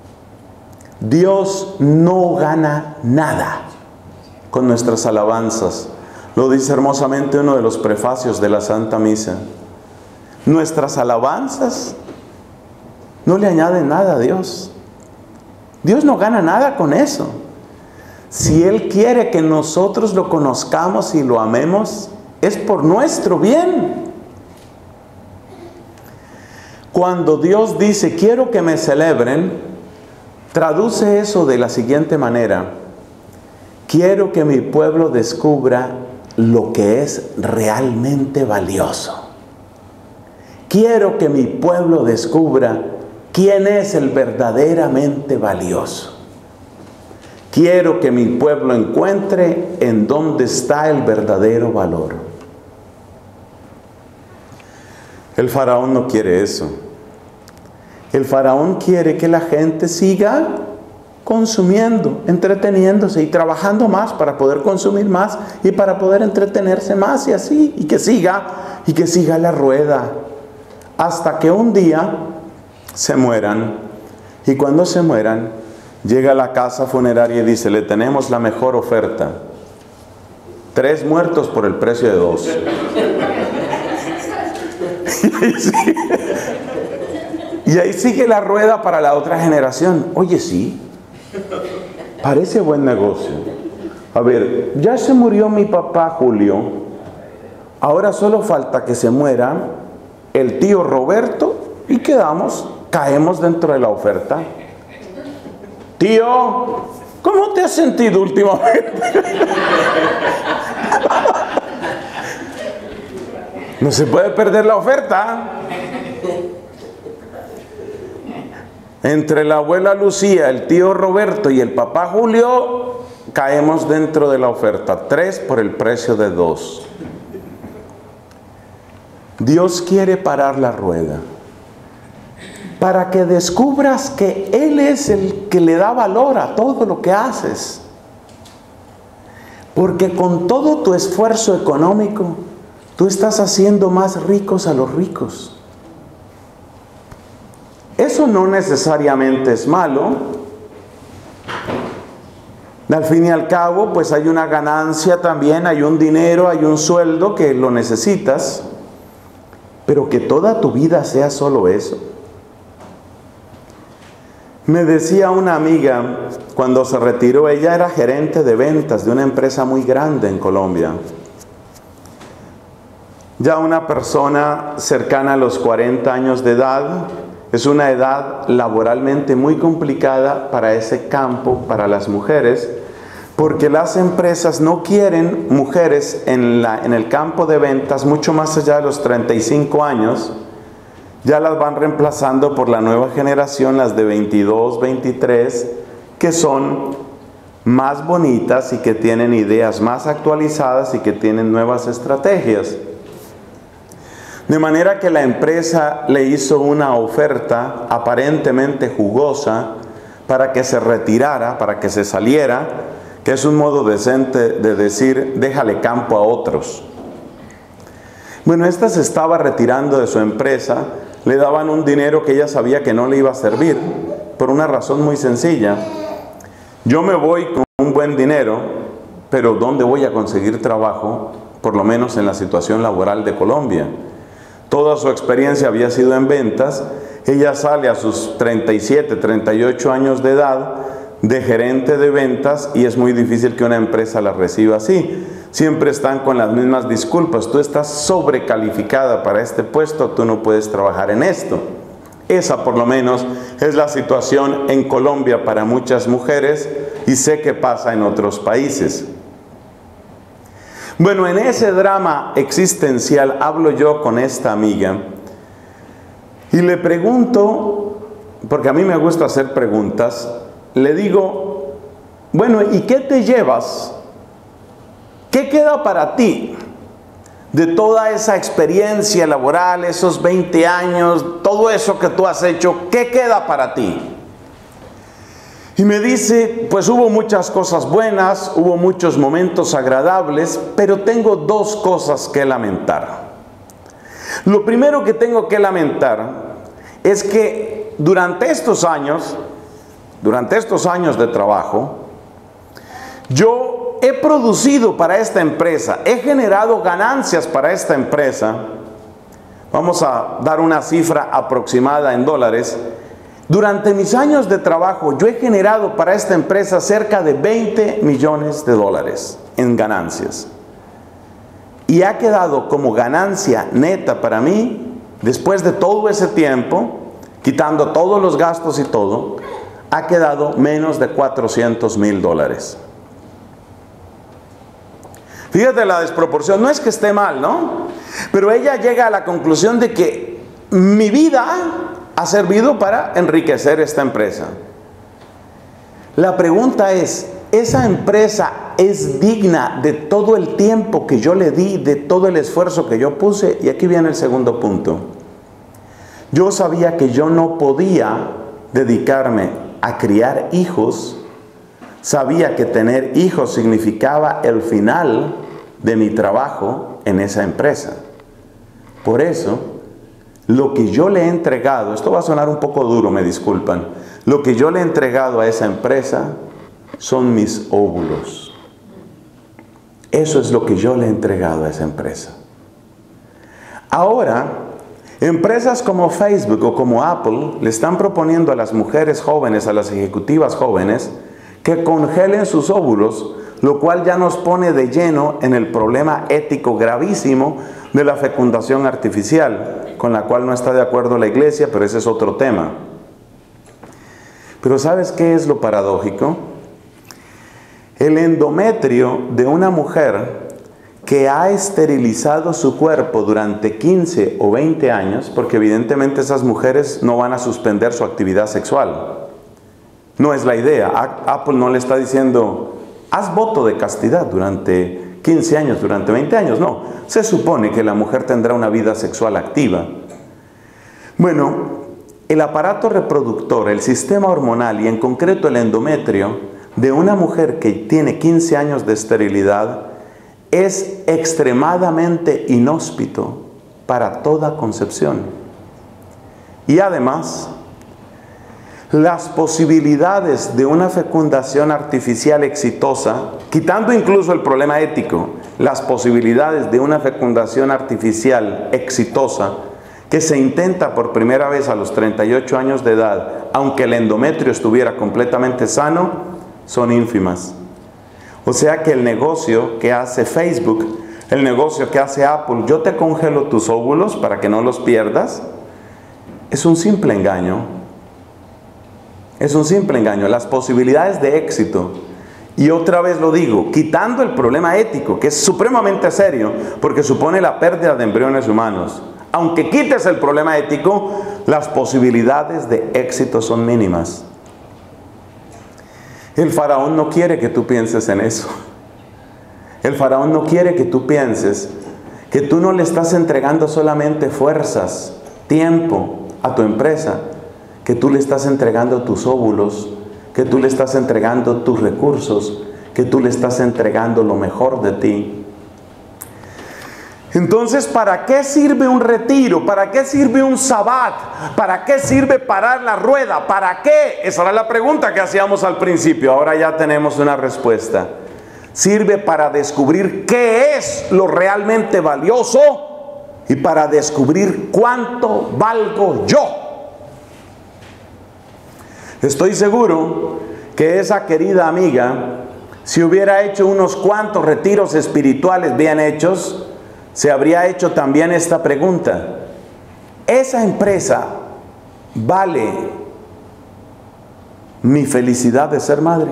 Dios no gana nada con nuestras alabanzas. Lo dice hermosamente uno de los prefacios de la Santa Misa. Nuestras alabanzas no le añaden nada a Dios. Dios no gana nada con eso. Si Él quiere que nosotros lo conozcamos y lo amemos, es por nuestro bien. Cuando Dios dice: quiero que me celebren, traduce eso de la siguiente manera: quiero que mi pueblo descubra lo que es realmente valioso. Quiero que mi pueblo descubra quién es el verdaderamente valioso. Quiero que mi pueblo encuentre en dónde está el verdadero valor. El faraón no quiere eso. El faraón quiere que la gente siga consumiendo, entreteniéndose y trabajando más para poder consumir más y para poder entretenerse más, y así, y que siga, y que siga la rueda, hasta que un día se mueran. Y cuando se mueran, llega a la casa funeraria y dice: le tenemos la mejor oferta, tres muertos por el precio de dos. Y ahí sigue, y ahí sigue la rueda para la otra generación. Oye, sí, parece buen negocio. A ver, ya se murió mi papá Julio, ahora solo falta que se muera el tío Roberto y quedamos, caemos dentro de la oferta. Tío, ¿cómo te has sentido últimamente? No se puede perder la oferta. Entre la abuela Lucía, el tío Roberto y el papá Julio, caemos dentro de la oferta. Tres por el precio de dos. Dios quiere parar la rueda para que descubras que Él es el que le da valor a todo lo que haces. Porque con todo tu esfuerzo económico, tú estás haciendo más ricos a los ricos. Eso no necesariamente es malo. Al fin y al cabo, pues hay una ganancia también, hay un dinero, hay un sueldo que lo necesitas. Pero que toda tu vida sea solo eso. Me decía una amiga, cuando se retiró, ella era gerente de ventas de una empresa muy grande en Colombia. Ya una persona cercana a los cuarenta años de edad, es una edad laboralmente muy complicada para ese campo, para las mujeres, porque las empresas no quieren mujeres en, la, en el campo de ventas mucho más allá de los treinta y cinco años. Ya las van reemplazando por la nueva generación, las de veintidós, veintitrés, que son más bonitas y que tienen ideas más actualizadas y que tienen nuevas estrategias. De manera que la empresa le hizo una oferta aparentemente jugosa para que se retirara, para que se saliera, que es un modo decente de decir: déjale campo a otros. Bueno, esta se estaba retirando de su empresa, le daban un dinero que ella sabía que no le iba a servir, por una razón muy sencilla. Yo me voy con un buen dinero, pero ¿dónde voy a conseguir trabajo? Por lo menos en la situación laboral de Colombia. Toda su experiencia había sido en ventas. Ella sale a sus treinta y siete, treinta y ocho años de edad de gerente de ventas y es muy difícil que una empresa la reciba así. Siempre están con las mismas disculpas: tú estás sobrecalificada para este puesto, tú no puedes trabajar en esto. Esa por lo menos es la situación en Colombia para muchas mujeres y sé que pasa en otros países. Bueno, en ese drama existencial hablo yo con esta amiga y le pregunto, porque a mí me gusta hacer preguntas, le digo: bueno, ¿y qué te llevas? ¿Qué queda para ti de toda esa experiencia laboral, esos veinte años, todo eso que tú has hecho? ¿Qué queda para ti? Y me dice: pues hubo muchas cosas buenas, hubo muchos momentos agradables, pero tengo dos cosas que lamentar. Lo primero que tengo que lamentar es que durante estos años, durante estos años de trabajo, yo he producido para esta empresa, he generado ganancias para esta empresa. Vamos a dar una cifra aproximada en dólares. Durante mis años de trabajo, yo he generado para esta empresa cerca de veinte millones de dólares en ganancias. Y ha quedado como ganancia neta para mí, después de todo ese tiempo, quitando todos los gastos y todo, ha quedado menos de cuatrocientos mil dólares. Fíjate la desproporción, no es que esté mal, ¿no? Pero ella llega a la conclusión de que mi vida ha servido para enriquecer esta empresa. La pregunta es, ¿esa empresa es digna de todo el tiempo que yo le di, de todo el esfuerzo que yo puse? Y aquí viene el segundo punto. Yo sabía que yo no podía dedicarme a criar hijos. Sabía que tener hijos significaba el final de mi trabajo en esa empresa. Por eso, lo que yo le he entregado, esto va a sonar un poco duro, me disculpan, lo que yo le he entregado a esa empresa son mis óvulos. Eso es lo que yo le he entregado a esa empresa. Ahora, empresas como Facebook o como Apple le están proponiendo a las mujeres jóvenes, a las ejecutivas jóvenes, que congelen sus óvulos, lo cual ya nos pone de lleno en el problema ético gravísimo de la fecundación artificial, con la cual no está de acuerdo la iglesia, pero ese es otro tema. Pero ¿sabes qué es lo paradójico? El endometrio de una mujer que ha esterilizado su cuerpo durante quince o veinte años, porque evidentemente esas mujeres no van a suspender su actividad sexual. No es la idea. Apple no le está diciendo, haz voto de castidad durante quince años, durante veinte años. No, se supone que la mujer tendrá una vida sexual activa. Bueno, el aparato reproductor, el sistema hormonal y en concreto el endometrio de una mujer que tiene quince años de esterilidad es extremadamente inhóspito para toda concepción. Y además, las posibilidades de una fecundación artificial exitosa, quitando incluso el problema ético, las posibilidades de una fecundación artificial exitosa que se intenta por primera vez a los treinta y ocho años de edad, aunque el endometrio estuviera completamente sano, son ínfimas. O sea que el negocio que hace Facebook, el negocio que hace Apple, yo te congelo tus óvulos para que no los pierdas, es un simple engaño. Es un simple engaño. Las posibilidades de éxito, y otra vez lo digo, quitando el problema ético, que es supremamente serio, porque supone la pérdida de embriones humanos. Aunque quites el problema ético, las posibilidades de éxito son mínimas. El faraón no quiere que tú pienses en eso. El faraón no quiere que tú pienses que tú no le estás entregando solamente fuerzas, tiempo a tu empresa, que tú le estás entregando tus óvulos, que tú le estás entregando tus recursos, que tú le estás entregando lo mejor de ti. Entonces, ¿para qué sirve un retiro? ¿Para qué sirve un sabbat? ¿Para qué sirve parar la rueda? ¿Para qué? Esa era la pregunta que hacíamos al principio. Ahora ya tenemos una respuesta. Sirve para descubrir qué es lo realmente valioso y para descubrir cuánto valgo yo. Estoy seguro que esa querida amiga, si hubiera hecho unos cuantos retiros espirituales bien hechos, se habría hecho también esta pregunta: ¿esa empresa vale mi felicidad de ser madre?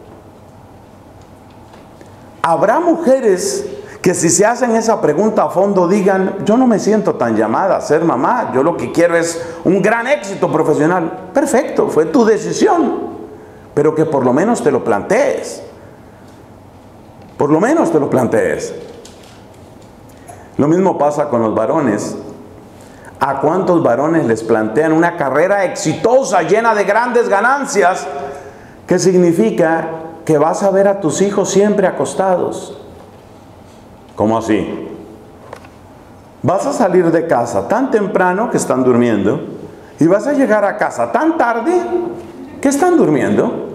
Habrá mujeres que si se hacen esa pregunta a fondo digan, yo no me siento tan llamada a ser mamá, yo lo que quiero es un gran éxito profesional. Perfecto, fue tu decisión, pero que por lo menos te lo plantees. Por lo menos te lo plantees. Lo mismo pasa con los varones. ¿A cuántos varones les plantean una carrera exitosa, llena de grandes ganancias, que significa que vas a ver a tus hijos siempre acostados? ¿Cómo así? Vas a salir de casa tan temprano que están durmiendo y vas a llegar a casa tan tarde que están durmiendo.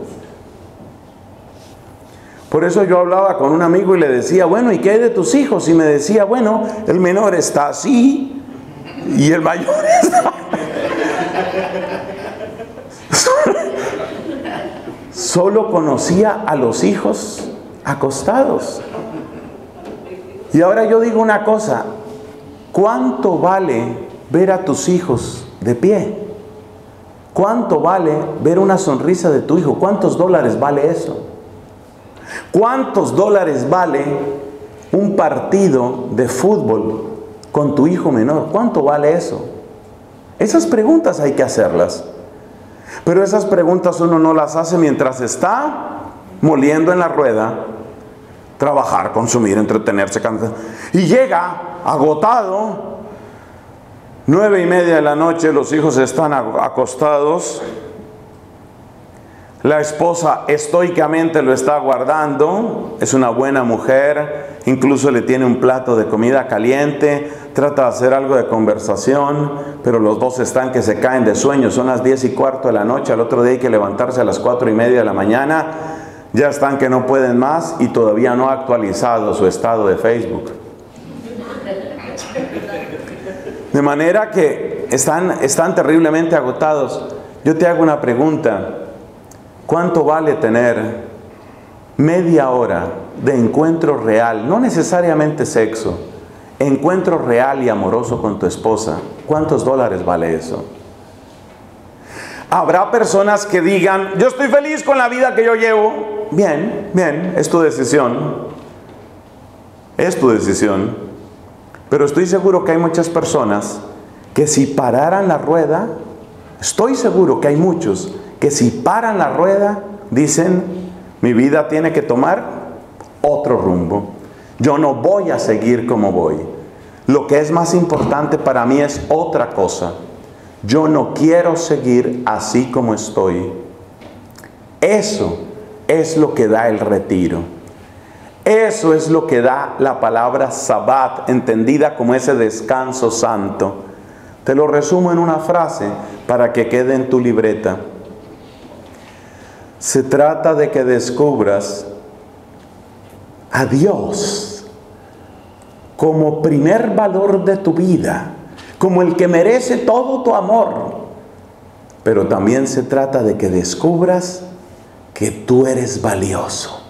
Por eso yo hablaba con un amigo y le decía, bueno, ¿y qué hay de tus hijos? Y me decía, bueno, el menor está así y el mayor está... Solo conocía a los hijos acostados. Y ahora yo digo una cosa, ¿cuánto vale ver a tus hijos de pie? ¿Cuánto vale ver una sonrisa de tu hijo? ¿Cuántos dólares vale eso? ¿Cuántos dólares vale un partido de fútbol con tu hijo menor? ¿Cuánto vale eso? Esas preguntas hay que hacerlas. Pero esas preguntas uno no las hace mientras está moliendo en la rueda, trabajar, consumir, entretenerse, cansar. Y llega agotado, nueve y media de la noche, los hijos están acostados, la esposa estoicamente lo está guardando, es una buena mujer, incluso le tiene un plato de comida caliente, trata de hacer algo de conversación, pero los dos están que se caen de sueño, son las diez y cuarto de la noche, al otro día hay que levantarse a las cuatro y media de la mañana, ya están que no pueden más y todavía no ha actualizado su estado de Facebook. De manera que están, están terriblemente agotados. Yo te hago una pregunta. ¿Cuánto vale tener media hora de encuentro real? No necesariamente sexo. Encuentro real y amoroso con tu esposa. ¿Cuántos dólares vale eso? Habrá personas que digan, yo estoy feliz con la vida que yo llevo. Bien, bien, es tu decisión. Es tu decisión. Pero estoy seguro que hay muchas personas que si pararan la rueda, estoy seguro que hay muchos que si paran la rueda, dicen, mi vida tiene que tomar otro rumbo. Yo no voy a seguir como voy. Lo que es más importante para mí es otra cosa. Yo no quiero seguir así como estoy. Eso es lo que da el retiro. Eso es lo que da la palabra Sabbat, entendida como ese descanso santo. Te lo resumo en una frase para que quede en tu libreta. Se trata de que descubras a Dios como primer valor de tu vida, como el que merece todo tu amor. Pero también se trata de que descubras que tú eres valioso.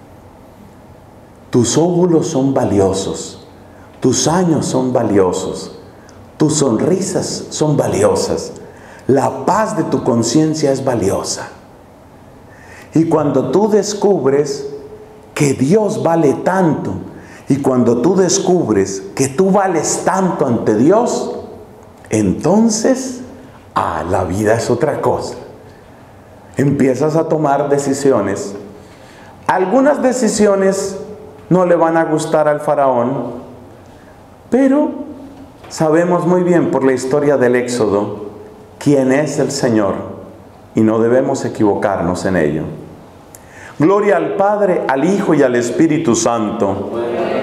Tus óvulos son valiosos, tus años son valiosos, tus sonrisas son valiosas, la paz de tu conciencia es valiosa. Y cuando tú descubres que Dios vale tanto, y cuando tú descubres que tú vales tanto ante Dios, entonces, ah, la vida es otra cosa. Empiezas a tomar decisiones. Algunas decisiones no le van a gustar al faraón, pero sabemos muy bien por la historia del Éxodo quién es el Señor y no debemos equivocarnos en ello. Gloria al Padre, al Hijo y al Espíritu Santo.